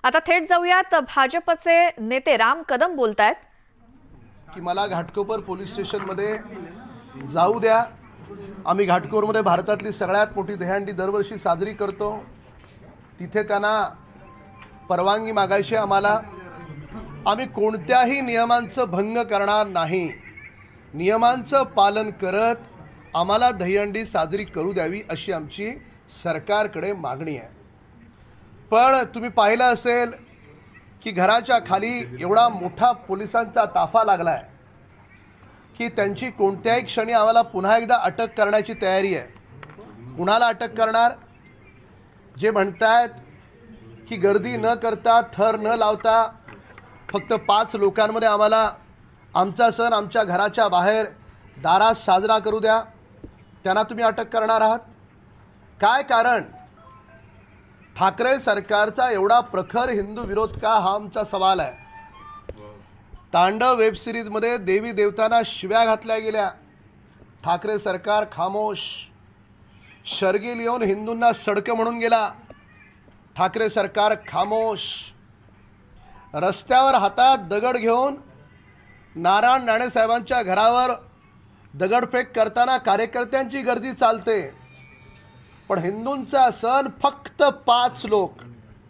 आता थेट जाऊयात, भाजपचे नेते राम कदम बोलतायत की मला घाटकोपर पोलीस स्टेशनमध्ये जाऊ द्या। आम्ही घाटकोपरमध्ये भारतातली सगळ्यात मोठी दहीहंडी दरवर्षी साजरी करतो। तिथे त्यांना परवानगी मागायची आम्हाला। आम्ही कोणत्याही नियमांचं भंग करणार नाही। नियमांचं पालन करत आम्हाला दहीहंडी साजरी करू द्यावी अशी आमची सरकारकडे मागणी आहे। पण तुम्ही पाहिलं असेल की घराच्या खाली एवढा मोठा पोलिसांचा ताफा लागला आहे की त्यांची कोणत्याही क्षणी आम्हाला पुन्हा एकदा अटक करण्याची तयारी आहे। कुणाला अटक करणार? जे म्हणतात की गर्दी न करता, थर न लावता फक्त 5 लोकांमध्ये आम्हाला आमचा सण आमच्या घराच्या बाहेर दारात साजरा करू द्या, त्यांना तुम्ही अटक करणार आहात? काय कारण? ठाकरे सरकारचा एवढा प्रखर हिंदू विरोध का, हा आमचा सवाल आहे। तांडव वेब सिरीजमध्ये देवी देवतांना शिव्या घातल्या गेल्या, ठाकरे सरकार खामोश। शर्गिल येऊन हिंदूंना सडकं म्हणून गेला, ठाकरे सरकार खामोश। रस्त्यावर हातात दगड घेऊन नारायण राणे साहेबांच्या घरावर दगडफेक करताना कार्यकर्त्यांची गर्दी चालते, पण हिंदूंचा सण फक्त 5 लोक।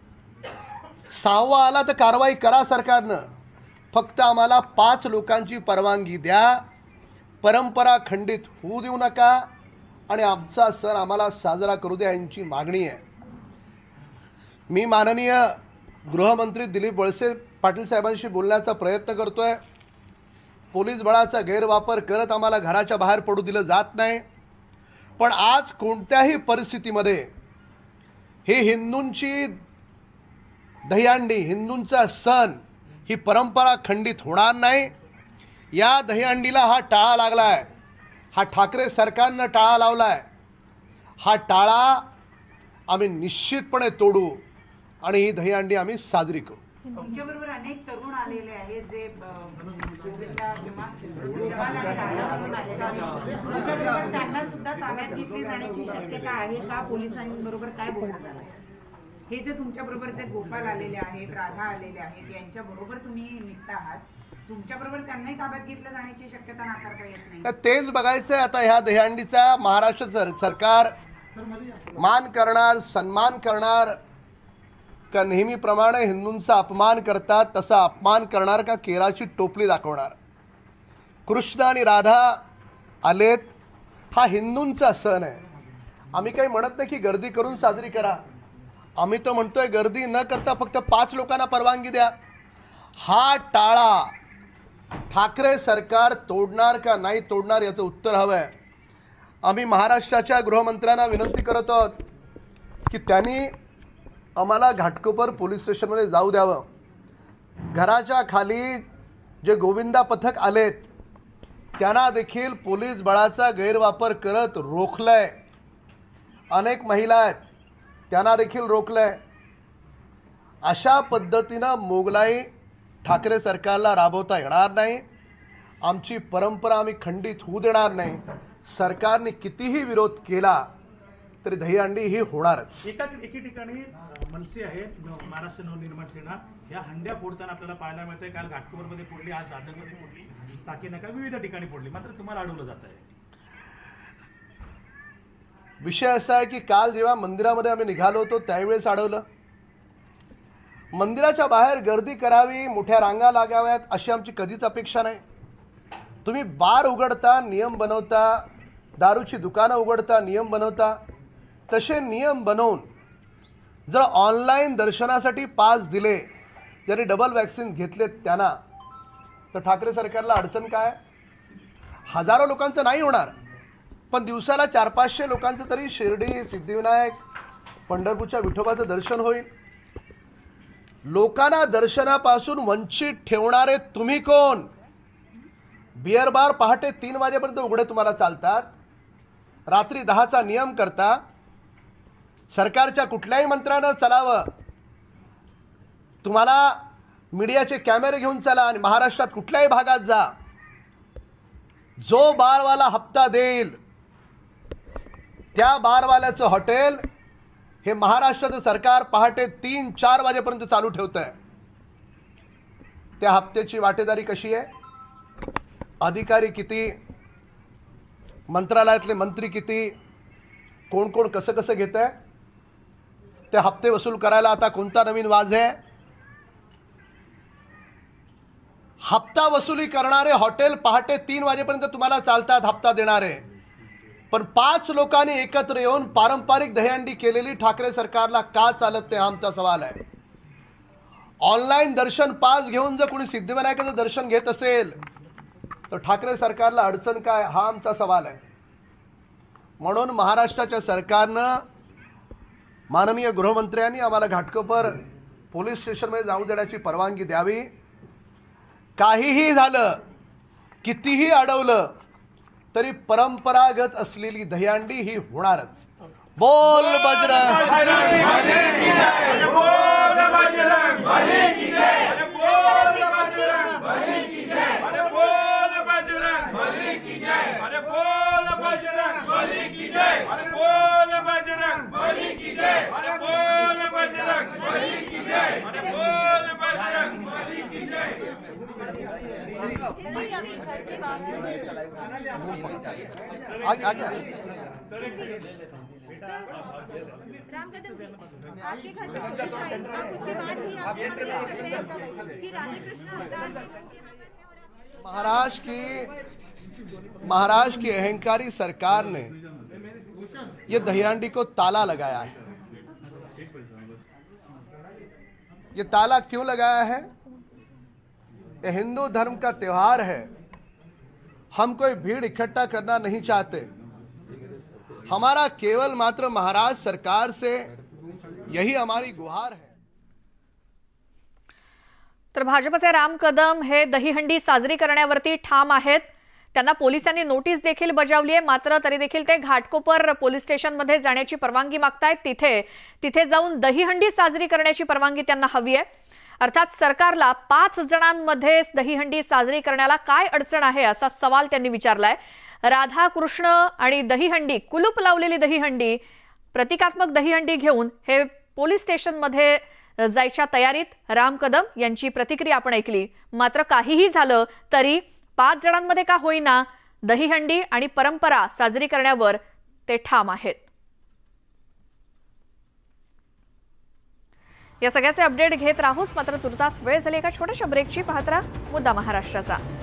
6वा आला तर कारवाई करा सरकारनं, फक्त आम्हाला 5 लोकांची परवानगी द्या। परंपरा खंडित होऊ देऊ नका आणि आमचा सण आम्हाला साजरा करू द्या, यांची मागणी आहे। मी माननीय गृहमंत्री दिलीप वळसे पाटील साहेबांशी बोलण्याचा प्रयत्न करतोय। पोलीस बळाचा गैरवापर करत आम्हाला घराच्या बाहेर पडू दिलं जात नाही, पण आज कोणत्याही परिस्थितीमध्ये ही हिंदूंची दहीहंडी, हिंदूंचा सण, ही परंपरा खंडित होणार नाही। या दहीहंडीला हा टाळा लागला आहे, हा ठाकरे सरकारनं टाळा लावला आहे। हा टाळा आम्ही निश्चितपणे तोडू आणि ही दहीहंडी आम्ही साजरी करू। तुमच्याबरोबर अनेक तरुण आलेले आहेत जे त्यांना सुद्धा ताब्यात घेतली जाण्याची शक्यता आहे का? पोलिसांबरोबर काय बोलण्यात आलं? हे जे तुमच्या बरोबरचे गोपाल आलेले आहेत, राधा आलेले आहेत, यांच्या बरोबर तुम्ही निघता आहात, तुमच्या बरोबर त्यांनाही ताब्यात घेतलं जाण्याची शक्यता नाकारता येत नाही? तेच बघायचं आहे आता। ह्या दहीहंडीचा महाराष्ट्र सरकार मान करणार, सन्मान करणार का नेहमीप्रमाणे हिंदूंचा अपमान करतात तसा अपमान करणार का केराची टोपली दाखवणार? कृष्ण आणि राधा आलेत, हा हिंदूंचा सण आहे। आम्ही काही म्हणत नाही की गर्दी करून साजरी करा, आम्ही तो म्हणतोय गर्दी न करता फक्त 5 लोकांना परवानगी द्या। हा टाळा ठाकरे सरकार तोडणार का नाही तोडणार याचं उत्तर हवं आहे। आम्ही महाराष्ट्राच्या गृहमंत्र्यांना विनंती करत आहोत की त्यांनी आम्हाला घाटकोपर पोलीस स्टेशनमध्ये जाऊ द्यावं। घराच्या खाली जे गोविंदा पथक आलेत त्यांना देखील पोलीस बळाचा गैरवापर करत रोखलंय। अनेक महिला आहेत, त्यांना देखील रोखलंय। अशा पद्धतीनं मोगलाई ठाकरे सरकारला राबवता येणार नाही। आमची परंपरा आम्ही खंडित होऊ देणार नाही। सरकारने कितीही विरोध केला तरी दहीहंडी ही होणारच। एके ठिकाणी मनसे आहेत, महाराष्ट्र नवनिर्माण सेना, या हंड्या फोडताना आपल्याला पाहायला मिळतंय। काल घाटकोपरमध्ये फोडली, आज दादरमध्ये फोडली, साकेनाका विविध ठिकाणी फोडली, मात्र तुम्हाला अडवलं जात आहे। विषय असा आहे की काल जेव्हा मंदिरामध्ये आम्ही निघालो होतो त्यावेळेस अडवलं। मंदिराच्या बाहेर गर्दी करावी, मोठ्या रांगा लागाव्यात अशी आमची कधीच अपेक्षा नाही। तुम्ही बार उघडता, नियम बनवता, दारूची दुकानं उघडता, नियम बनवता, तसे नियम बनवून जर ऑनलाईन दर्शनासाठी पास दिले, ज्यांनी डबल वॅक्सिन घेतलेत त्यांना, तर ठाकरे सरकारला अडचण काय? हजारो लोकांचं नाही होणार, पण दिवसाला 400-500 लोकांचं तरी शिर्डी, सिद्धिविनायक, पंढरपूरच्या विठोबाचं दर्शन होईल। लोकांना दर्शनापासून वंचित ठेवणारे तुम्ही कोण? बिअर बार पहाटे 3 वाजेपर्यंत उघडे तुम्हाला चालतात, रात्री 10चा नियम करता। सरकारच्या कुठल्याही मंत्र्यानं चलावं, तुम्हाला मीडियाचे कॅमेरे घेऊन चला आणि महाराष्ट्रात कुठल्याही भागात जा, जो बारवाला हप्ता देईल त्या बारवाल्याचं हॉटेल हे महाराष्ट्राचं सरकार पहाटे 3-4 वाजेपर्यंत चालू ठेवत आहे। त्या हप्त्याची वाटेदारी कशी आहे, अधिकारी किती, मंत्रालयातले मंत्री किती, कोण कोण कसं कसं घेत आहे, ते हप्ते वसूल करायला आता कोणता नवीन वाज आहे। हप्ता वसुली करणारे हॉटेल पहाटे 3 वाजेपर्यंत तुम्हाला चालतात हप्ता देणारे, पण 5 लोकांनी एकत्र येऊन पारंपरिक दहीहंडी केलेली ठाकरे सरकारला का चालत नाही हा आमचा सवाल आहे। ऑनलाईन दर्शन पास घेऊन जर कोणी सिद्धिविनायकाचं दर्शन घेत असेल तर ठाकरे सरकारला अडचण काय हा आमचा सवाल आहे। म्हणून महाराष्ट्राच्या सरकारनं, माननीय गृहमंत्र्यांनी आम्हाला घाटकोपर पोलीस स्टेशनमध्ये जाऊ देण्याची परवानगी द्यावी। काहीही झालं, कितीही अडवलं तरी परंपरागत असलेली दहीहंडी ही होणारच। बोल बजरंग बली की जय, बोल बजरंग बली की जय, बोल बजरंग बली की जय, बोल बजरंग बली की जय, बोल बजरंग बली की जय, बोल बजरंग बली की जय, बोल बजरंग बली की जय, बोल बजरंग बली की जय। आगे राम कदम जी, आपके घर में उसके बाद ही आप कि राधे कृष्ण महाराष्ट्र की अहंकारी सरकार ने ये दहीहंडी को ताला लगाया है। ये ताला क्यों लगाया है? ये हिंदू धर्म का त्योहार है, हम कोई भीड़ इकट्ठा करना नहीं चाहते। हमारा केवल मात्र महाराष्ट्र सरकार से यही हमारी गुहार है। तर भाजपचे राम कदम हे दहीहंडी साजरी करण्यावरती ठाम आहेत। त्यांना पोलिसांनी नोटीस देखील बजावली आहे, मात्र तरी देखील ते घाटकोपर पोलीस स्टेशनमध्ये जाण्याची परवानगी मागतायत। तिथे जाऊन दहीहंडी साजरी करण्याची परवानगी त्यांना हवी आहे। अर्थात सरकारला 5 जणांमध्ये दहीहंडी साजरी करण्याला काय अडचण आहे असा सवाल त्यांनी विचारलाय। राधा कृष्ण आणि दहीहंडी, कुलूप लावलेली दहीहंडी, प्रतिकात्मक दहीहंडी घेऊन हे पोलीस स्टेशनमध्ये जायच्या तयारीत राम कदम यांची प्रतिक्रिया आपण ऐकली। मात्र काहीही झालं तरी 5 जणांमध्ये का होईना दहीहंडी आणि परंपरा साजरी करण्यावर ते ठाम आहेत। या सगळ्याचे अपडेट घेत राहूच, मात्र तुर्तास वेळ झाली एका छोट्याशा ब्रेकची। पाहत राहा मुद्दा महाराष्ट्राचा।